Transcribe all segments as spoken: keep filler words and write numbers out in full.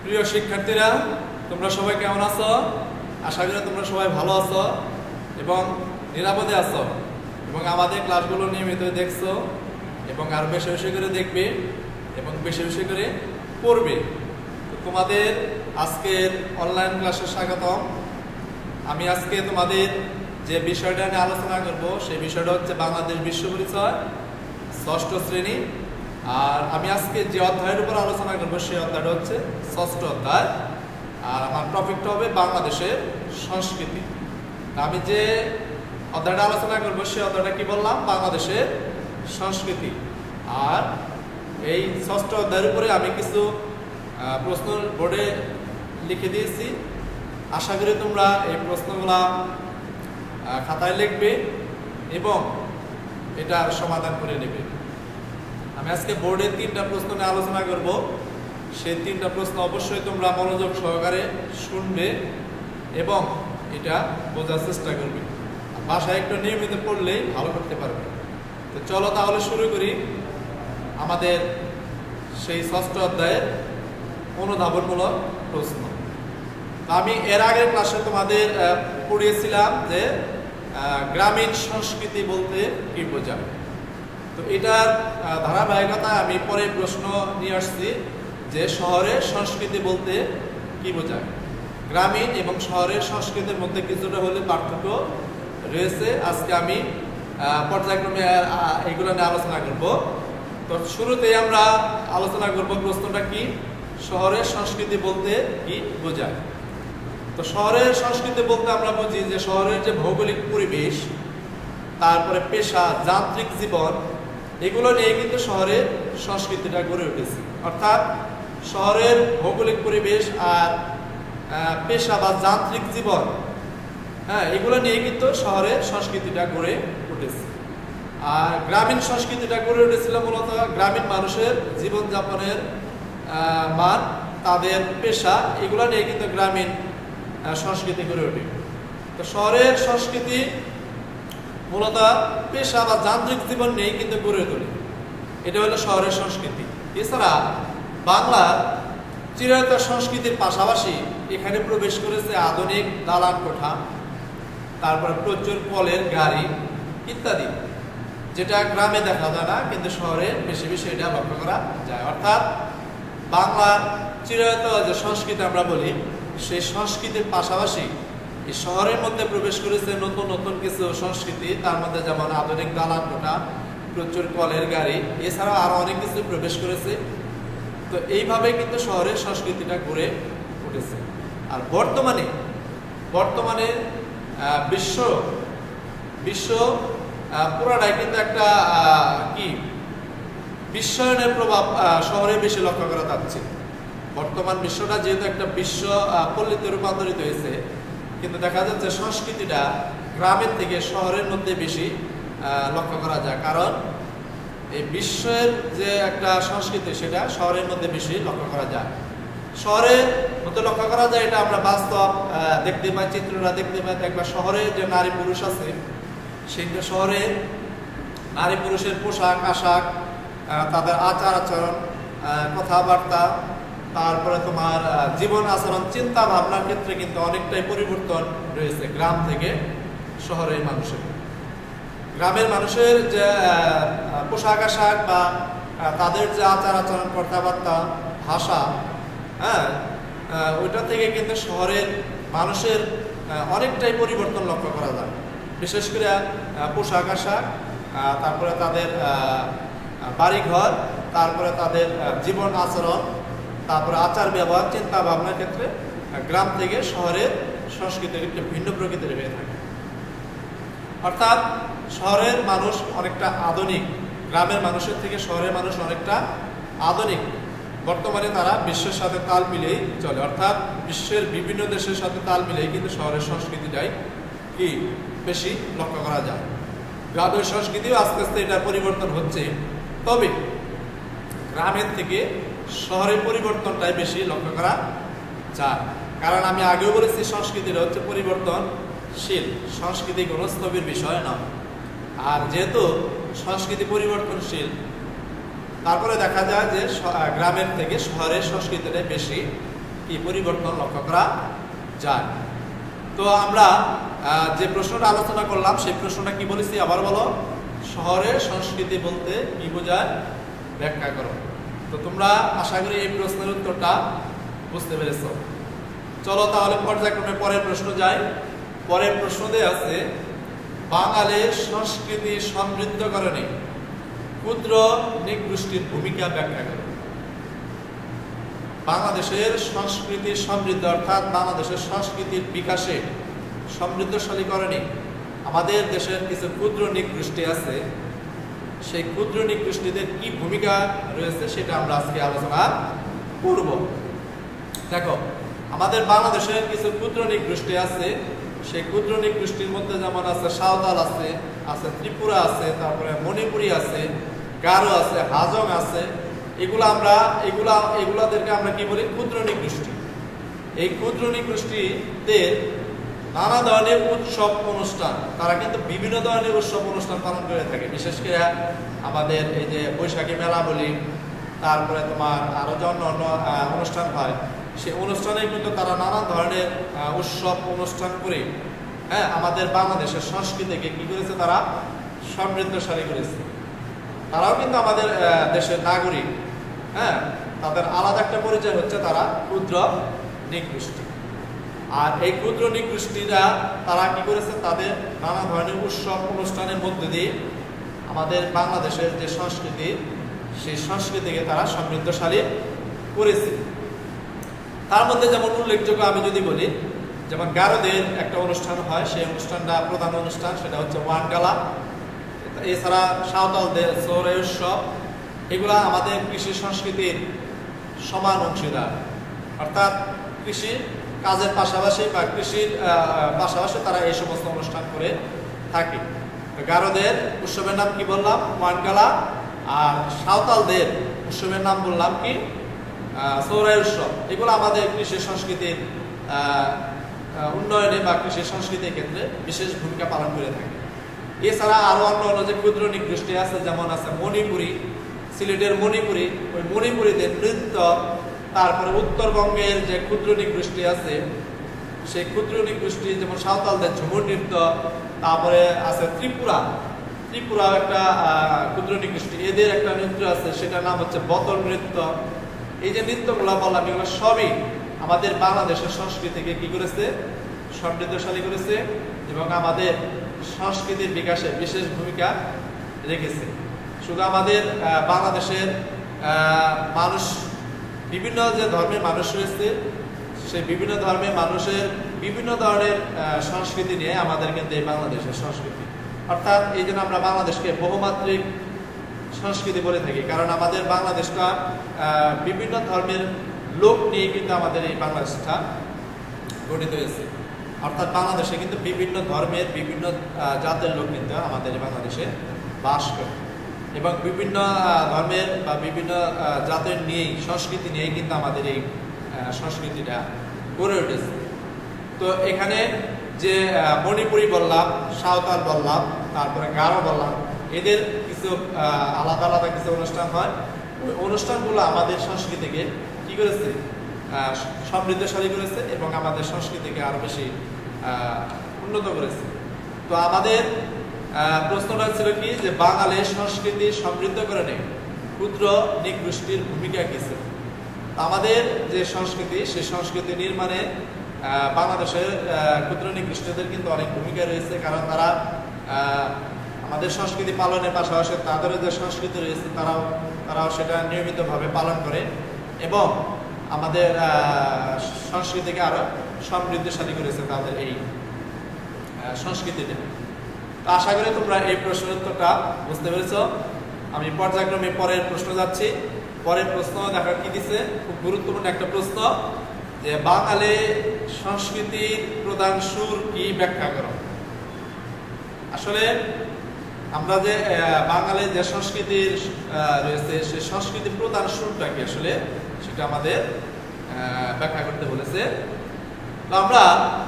প্রিয় শিক্ষার্থীরা, তোমরা সবাই কেমন আছো? আশা করি তোমরা সবাই ভালো আছো এবং নিরাপদে আছো এবং আমাদের ক্লাসগুলো নিয়মিত দেখছো এবং আরো বেশি বেশি করে দেখবে এবং বেশি বেশি করে পড়বে। তো তোমাদের আজকের অনলাইন ক্লাসে স্বাগতম। আমি আজকে তোমাদের যে বিষয়টা নিয়ে আলোচনা করব সেই বিষয়টা হচ্ছে বাংলাদেশ বিশ্ব পরিচয় ষষ্ঠ শ্রেণী। আর আমি আজকে যে অধ্যায়ের উপর আলোচনা করবো সেই অধ্যায়টা হচ্ছে ষষ্ঠ অধ্যায়, আর আমার টপিকটা হবে বাংলাদেশের সংস্কৃতি। আমি যে অধ্যায়টা আলোচনা করবো সেই অধ্যায়টা কি বললাম? বাংলাদেশের সংস্কৃতি। আর এই ষষ্ঠ অধ্যায়ের উপরে আমি কিছু প্রশ্ন বোর্ডে লিখে দিয়েছি। আশা করি তোমরা এই প্রশ্নগুলা খাতায় লিখবে এবং এটার সমাধান করে নেবে। আমি আজকে বোর্ডে তিনটা প্রশ্ন নিয়ে আলোচনা করব। সেই তিনটা প্রশ্ন অবশ্যই তোমরা মনোযোগ সহকারে শুনবে এবং এটা বোঝার চেষ্টা করবে। বাসায় একটু নিয়মিত পড়লেই ভালো করতে পারবে। তো চলো তাহলে শুরু করি আমাদের সেই ষষ্ঠ অধ্যায়ের অনুধাবনমূলক প্রশ্ন। আমি এর আগের ক্লাসে তোমাদের পড়িয়েছিলাম যে গ্রামীণ সংস্কৃতি বলতে কি বোঝায়। তো এটার ধারাবাহিকতা আমি পরে প্রশ্ন নিয়ে আসছি যে শহরের সংস্কৃতি বলতে কি বোঝায়। গ্রামীণ এবং শহরের সংস্কৃতির মধ্যে কিছুটা হলে পার্থক্য রয়েছে। আজকে আমি পর্যায়ক্রমে এইগুলো নিয়ে আলোচনা করব। তো শুরুতেই আমরা আলোচনা করব প্রশ্নটা কি, শহরের সংস্কৃতি বলতে কি বোঝায়। তো শহরের সংস্কৃতি বলতে আমরা বুঝি যে শহরের যে ভৌগোলিক পরিবেশ, তারপরে পেশা, যান্ত্রিক জীবন, এগুলো নিয়ে কিন্তু শহরের সংস্কৃতিটা গড়ে উঠেছে। অর্থাৎ শহরের ভৌগোলিক পরিবেশ আর পেশা বা যান্ত্রিক জীবন, হ্যাঁ, এগুলো নিয়ে কিন্তু শহরের সংস্কৃতিটা গড়ে উঠেছে। আর গ্রামীণ সংস্কৃতিটা গড়ে উঠেছিল মূলত গ্রামীণ মানুষের জীবনযাপনের মান, তাদের পেশা, এগুলো নিয়ে কিন্তু গ্রামীণ সংস্কৃতি গড়ে ওঠে। তো শহরের সংস্কৃতি মূলত পেশা বা যান্ত্রিক জীবন নিয়ে কিন্তু গড়ে তোলে। এটা হলো শহরের সংস্কৃতি। এছাড়া বাংলার চিরায়ত সংস্কৃতির পাশাপাশি এখানে প্রবেশ করেছে আধুনিক দালান কোঠা, তারপরে প্রচুর কলের গাড়ি ইত্যাদি, যেটা গ্রামে দেখা যায় না কিন্তু শহরে বেশি বেশি এটা লক্ষ্য করা যায়। অর্থাৎ বাংলার চিরায়ত যে সংস্কৃতি আমরা বলি, সেই সংস্কৃতির পাশাপাশি এই শহরের মধ্যে প্রবেশ করেছে নতুন নতুন কিছু সংস্কৃতি। তার মধ্যে যেমন আধুনিক দালান কোঠা, প্রচুর কলের গাড়ি, এছাড়াও আরো অনেক কিছু প্রবেশ করেছে। তো এইভাবে কিন্তু শহরের সংস্কৃতিটা গড়ে উঠেছে। আর বর্তমানে বর্তমানে বিশ্ব বিশ্ব পুরাটাই কিন্তু একটা কি বিশ্বায়নের প্রভাব শহরে বেশি লক্ষ্য করা যাচ্ছে। বর্তমান বিশ্বটা যেহেতু একটা বিশ্ব পল্লীতে রূপান্তরিত হয়েছে, কিন্তু দেখা যাচ্ছে সংস্কৃতিটা গ্রামের থেকে শহরের মধ্যে বেশি লক্ষ্য করা যায়। কারণ এই বিশ্বের যে একটা সংস্কৃতি সেটা শহরের মধ্যে বেশি লক্ষ্য করা যায়। শহরের মধ্যে লক্ষ্য করা যায়, এটা আমরা বাস্তব দেখতে পাই, চিত্রটা দেখতে পাই। একবার শহরে যে নারী পুরুষ আছে, সেই শহরে নারী পুরুষের পোশাক আশাক, তাদের আচার আচরণ, কথাবার্তা, তারপরে তোমার জীবন আচরণ, চিন্তা ভাবনার ক্ষেত্রে কিন্তু অনেকটাই পরিবর্তন রয়েছে গ্রাম থেকে শহরের মানুষের। গ্রামের মানুষের যে পোশাক আশাক বা তাদের যে আচার আচরণ, কথাবার্তা, ভাষা, হ্যাঁ, ওইটা থেকে কিন্তু শহরের মানুষের অনেকটাই পরিবর্তন লক্ষ্য করা যায়। বিশেষ করে পোশাক আশাক, তারপরে তাদের বাড়িঘর, তারপরে তাদের জীবন আচরণ, তারপরে আচার ব্যবহার, চিন্তা ভাবনার ক্ষেত্রে গ্রাম থেকে শহরের সংস্কৃতির একটু ভিন্ন প্রকৃতির হয়ে থাকে। অর্থাৎ শহরের মানুষ অনেকটা আধুনিক, গ্রামের মানুষের থেকে শহরের মানুষ অনেকটা আধুনিক। বর্তমানে তারা বিশ্বের সাথে তাল মিলেই চলে। অর্থাৎ বিশ্বের বিভিন্ন দেশের সাথে তাল মিলেই কিন্তু শহরের সংস্কৃতিটাই কি বেশি লক্ষ্য করা যায়। গ্রামের সংস্কৃতিও আস্তে আস্তে এটা পরিবর্তন হচ্ছে, তবে গ্রামের থেকে শহরের পরিবর্তনটাই বেশি লক্ষ্য করা যায়। কারণ আমি আগেও বলেছি সংস্কৃতিটা হচ্ছে পরিবর্তনশীল, সংস্কৃতি কোনো স্থবির বিষয় নয়। আর যেহেতু সংস্কৃতি পরিবর্তনশীল, তারপরে দেখা যায় যে গ্রামের থেকে শহরের সংস্কৃতিটা বেশি কি পরিবর্তন লক্ষ্য করা যায়। তো আমরা যে প্রশ্নটা আলোচনা করলাম সেই প্রশ্নটা কি বলেছি আবার বলো, শহরের সংস্কৃতি বলতে কি বোঝায় ব্যাখ্যা করো। তো তোমরা আশা করি এই প্রশ্নের উত্তরটা বুঝতে পেরেছো। চলো তাহলে পর্যায়ক্রমে পরের প্রশ্ন যাই। পরের প্রশ্ন দেয়া আছে, বাঙালির সংস্কৃতি সমৃদ্ধকরণে ক্ষুদ্র নৃগোষ্ঠীর ভূমিকা ব্যাখ্যা করো। বাংলাদেশের সংস্কৃতি সমৃদ্ধ অর্থাৎ বাংলাদেশের সংস্কৃতির বিকাশে সমৃদ্ধশালীকরণে আমাদের দেশের কিছু ক্ষুদ্র নৃগোষ্ঠী আছে, সেই ক্ষুদ্র নৃগোষ্ঠীদের কি ভূমিকা রয়েছে সেটা আমরা আজকে আলোচনা করব। দেখো, আমাদের বাংলাদেশের কিছু ক্ষুদ্র নৃগোষ্ঠী আছে, সেই ক্ষুদ্র নৃগোষ্ঠীর মধ্যে যেমন আছে সাঁওতাল আছে, আছে ত্রিপুরা আছে, তারপরে মণিপুরী আছে, গারো আছে, হাজং আছে। এগুলো আমরা এগুলা এগুলাদেরকে আমরা কি বলি, ক্ষুদ্র নৃগোষ্ঠী। এই ক্ষুদ্র নৃগোষ্ঠীদের নানা ধরনের উৎসব অনুষ্ঠান, তারা কিন্তু বিভিন্ন ধরনের উৎসব অনুষ্ঠান পালন করে থাকে। বিশেষ করে আমাদের এই যে বৈশাখী মেলা বলি, তারপরে তোমার আরো যে অন্য অন্য অনুষ্ঠান হয়, সেই অনুষ্ঠানে কিন্তু তারা নানা ধরনের উৎসব অনুষ্ঠান করে হ্যাঁ আমাদের বাংলাদেশের সংস্কৃতিকে কি করেছে, তারা সমৃদ্ধশালী করেছে। তারাও কিন্তু আমাদের দেশের নাগরিক। হ্যাঁ, তাদের আলাদা একটা পরিচয় হচ্ছে তারা ক্ষুদ্র নৃগোষ্ঠী। আর এই ক্ষুদ্র নৃগোষ্ঠীরা তারা কি করেছে, তাদের নানা ধরনের উৎসব অনুষ্ঠানের মধ্যে দিয়ে আমাদের বাংলাদেশের যে সংস্কৃতি, সেই সংস্কৃতিকে তারা সমৃদ্ধশালী করেছে। তার মধ্যে যেমন উল্লেখযোগ্য আমি যদি বলি, যেমন গারোদের একটা অনুষ্ঠান হয়, সেই অনুষ্ঠানটা প্রধান অনুষ্ঠান, সেটা হচ্ছে ওয়ানগালা। এছাড়া সাঁওতালদের সোহরাই উৎসব, এগুলা আমাদের কৃষি সংস্কৃতির সমান অংশীদার। অর্থাৎ কৃষি কাজের পাশাপাশি বা কৃষির পাশাপাশি তারা এই সমস্ত অনুষ্ঠান করে থাকে। গারোদের উৎসবের নাম কি বললাম, ওয়ানগালা। আর সাঁওতালদের উৎসবের নাম বললাম কি, সোহরাই উৎসব। এগুলো আমাদের কৃষি সংস্কৃতির উন্নয়নে বা কৃষি সংস্কৃতির ক্ষেত্রে বিশেষ ভূমিকা পালন করে থাকে। এছাড়া আরো অন্য অন্য যে ক্ষুদ্র নৃগোষ্ঠী আছে, যেমন আছে মণিপুরী, সিলেটের মণিপুরী, ওই মণিপুরীদের নৃত্য, তারপরে উত্তরবঙ্গের যে ক্ষুদ্র নৃগোষ্ঠী আছে, সেই ক্ষুদ্র নৃগোষ্ঠী যেমন সাঁওতালদের ঝুমুর নৃত্য, তারপরে আছে ত্রিপুরা, ত্রিপুরা একটা ক্ষুদ্র নৃগোষ্ঠী, এদের একটা নৃত্য আছে, সেটার নাম হচ্ছে বতল নৃত্য। এই যে নৃত্যগুলো বললাম, এগুলো সবই আমাদের বাংলাদেশের সংস্কৃতিকে কি করেছে, সমৃদ্ধশালী করেছে এবং আমাদের সংস্কৃতির বিকাশে বিশেষ ভূমিকা রেখেছে। শুধু আমাদের বাংলাদেশের মানুষ, বিভিন্ন যে ধর্মের মানুষ রয়েছে, সেই বিভিন্ন ধর্মের মানুষের বিভিন্ন ধরনের সংস্কৃতি নিয়ে আমাদের কিন্তু এই বাংলাদেশের সংস্কৃতি। অর্থাৎ এই জন্য আমরা বাংলাদেশকে বহুমাত্রিক সংস্কৃতি বলে থাকি, কারণ আমাদের বাংলাদেশটা বিভিন্ন ধর্মের লোক নিয়ে কিন্তু আমাদের এই বাংলাদেশটা গঠিত হয়েছে। অর্থাৎ বাংলাদেশে কিন্তু বিভিন্ন ধর্মের বিভিন্ন জাতের লোক কিন্তু আমাদের এই বাংলাদেশে বাস করে এবং বিভিন্ন ধর্মের বা বিভিন্ন জাতের নিয়েই সংস্কৃতি নিয়েই কিন্তু আমাদের এই সংস্কৃতিটা গড়ে উঠেছে। তো এখানে যে মণিপুরী বললাম, সাঁওতাল বললাম, তারপরে গারো বললাম, এদের কিছু আলাদা আলাদা কিছু অনুষ্ঠান হয়। ওই অনুষ্ঠানগুলো আমাদের সংস্কৃতিকে কি করেছে, সমৃদ্ধশালী করেছে এবং আমাদের সংস্কৃতিকে আরো বেশি উন্নত করেছে। তো আমাদের প্রশ্নটা ছিল কি, যে বাঙালির সংস্কৃতি সমৃদ্ধকরণে ক্ষুদ্র নৃগোষ্ঠীর ভূমিকা কি ছিল। আমাদের যে সংস্কৃতি, সেই সংস্কৃতি নির্মাণে বাংলাদেশের ক্ষুদ্র নৃগোষ্ঠীদের কিন্তু অনেক ভূমিকা রয়েছে, কারণ তারা আমাদের সংস্কৃতি পালনের পাশাপাশি তাদেরও যে সংস্কৃতি রয়েছে তারাও তারাও সেটা নিয়মিতভাবে পালন করে এবং আমাদের সংস্কৃতিকে আরো সমৃদ্ধশালী করেছে তাদের এই সংস্কৃতিটা। তো আশা করি তোমরা এই প্রশ্নের উত্তরটা বুঝতে পেরেছ। আমি পর্যায়ক্রমে পরের প্রশ্ন যাচ্ছি। পরের প্রশ্ন দেখা কি দিছে, খুব গুরুত্বপূর্ণ একটা প্রশ্ন, যে বাঙালি সংস্কৃতির প্রধান সুর কি ব্যাখ্যা করো। আসলে আমরা যে বাঙালির যে সংস্কৃতির রয়েছে, সেই সংস্কৃতির প্রধান সুরটা কি আসলে সেটা আমাদের ব্যাখ্যা করতে বলেছে। তো আমরা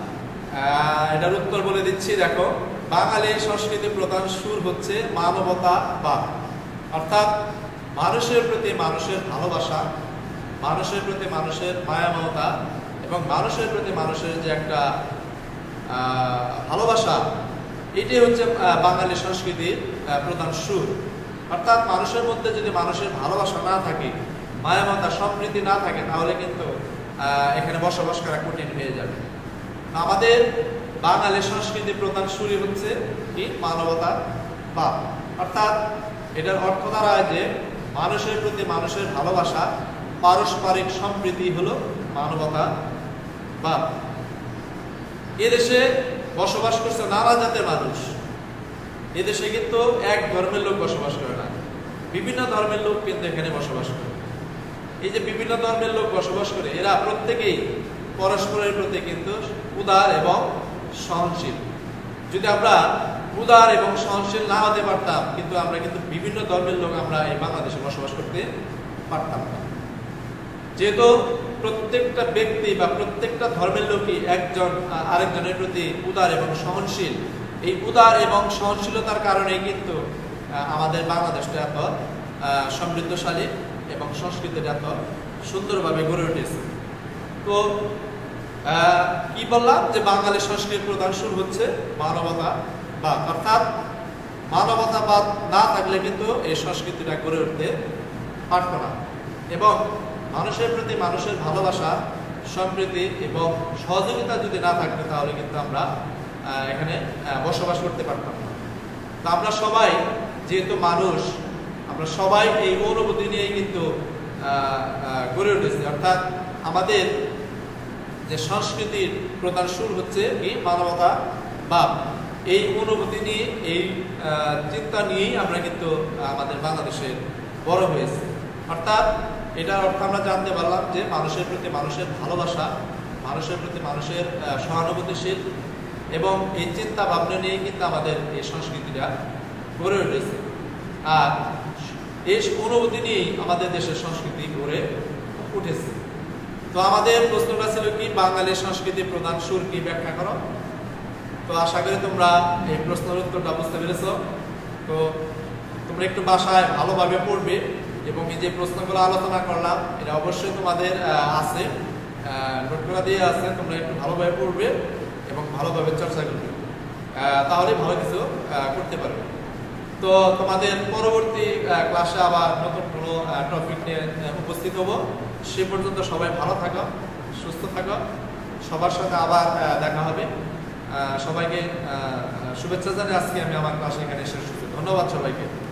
এটার উত্তর বলে দিচ্ছি। দেখো, বাঙালির সংস্কৃতির প্রধান সুর হচ্ছে মানবতা বা অর্থাৎ মানুষের প্রতি মানুষের ভালোবাসা মানুষের প্রতি মানুষের মায়া মমতা এবং মানুষের প্রতি মানুষের যে একটা ভালোবাসা, এটাই হচ্ছে বাঙালি সংস্কৃতির প্রধান সুর। অর্থাৎ মানুষের মধ্যে যদি মানুষের ভালোবাসা না থাকে, মায়া মমতা সম্প্রীতি না থাকে, তাহলে কিন্তু এখানে বসবাস করা কঠিন হয়ে যাবে। আমাদের বাঙালি সংস্কৃতির প্রধান সুরই হচ্ছে কি মানবতার বাদ। অর্থাৎ এটার অর্থ দাঁড়ায় যে মানুষের প্রতি মানুষের ভালোবাসা, পারস্পরিক সম্প্রীতি হলো মানবতা বাদ। এদেশে বসবাস করছে নানা জাতের মানুষ। এদেশে কিন্তু এক ধর্মের লোক বসবাস করে না, বিভিন্ন ধর্মের লোক কিন্তু এখানে বসবাস করে। এই যে বিভিন্ন ধর্মের লোক বসবাস করে, এরা প্রত্যেকেই পরস্পরের প্রতি কিন্তু উদার এবং সহনশীল। যদি আমরা উদার এবং সহনশীল না হতে পারতাম, কিন্তু আমরা কিন্তু বিভিন্ন ধর্মের লোক আমরা এই বাংলাদেশে বসবাস করতে পারতাম না। যেহেতু প্রত্যেকটা ব্যক্তি বা প্রত্যেকটা ধর্মের লোকই একজন আরেকজনের প্রতি উদার এবং সহনশীল, এই উদার এবং সহনশীলতার কারণেই কিন্তু আমাদের বাংলাদেশটা এত সমৃদ্ধশালী এবং সংস্কৃতিটা এত সুন্দরভাবে গড়ে উঠেছে। তো কি বললাম যে বাঙালি সংস্কৃতির প্রধান সুর হচ্ছে মানবতাবাদ। অর্থাৎ মানবতাবাদ না থাকলে কিন্তু এই সংস্কৃতিটা গড়ে উঠতে পারত না। এবং মানুষের প্রতি মানুষের ভালোবাসা, সম্প্রীতি এবং সহযোগিতা যদি না থাকতো, তাহলে কিন্তু আমরা এখানে বসবাস করতে পারতাম না। তো আমরা সবাই যেহেতু মানুষ, আমরা সবাই এই অনুভূতি নিয়েই কিন্তু গড়ে উঠেছি। অর্থাৎ আমাদের যে সংস্কৃতির প্রধান সুর হচ্ছে কি মানবতা বাদ। এই অনুভূতি নিয়ে, এই চিন্তা নিয়েই আমরা কিন্তু আমাদের বাংলাদেশে বড় হয়েছি। অর্থাৎ এটার অর্থ আমরা জানতে পারলাম যে মানুষের প্রতি মানুষের ভালোবাসা, মানুষের প্রতি মানুষের সহানুভূতিশীল এবং এই চিন্তা ভাবনা নিয়েই কিন্তু আমাদের এই সংস্কৃতিটা গড়ে উঠেছে। আর এই অনুভূতি নিয়েই আমাদের দেশের সংস্কৃতি গড়ে উঠেছে। তো আমাদের প্রশ্নটা ছিল কি, বাঙালির সংস্কৃতির প্রধান সুর কি, ব্যাখ্যা করো। তো আশা করি তোমরা এই প্রশ্নের উত্তরটা বুঝতে পেরেছ। তো তোমরা একটু বাসায় ভালোভাবে পড়বে এবং এই যে প্রশ্নগুলো আলোচনা করলাম, এটা অবশ্যই তোমাদের আছে, নোট করা দিয়ে আছে। তোমরা একটু ভালোভাবে পড়বে এবং ভালোভাবে চর্চা করবে, তাহলে ভালো কিছু করতে পারবে। তো তোমাদের পরবর্তী ক্লাসে আবার নতুন কোনো টপিক নিয়ে উপস্থিত হব। সে পর্যন্ত সবাই ভালো থাকো, সুস্থ থাকো। সবার সাথে আবার দেখা হবে। সবাইকে শুভেচ্ছা জানিয়ে আজকে আমি আমার ক্লাস এখানে শেষ করছি। ধন্যবাদ সবাইকে।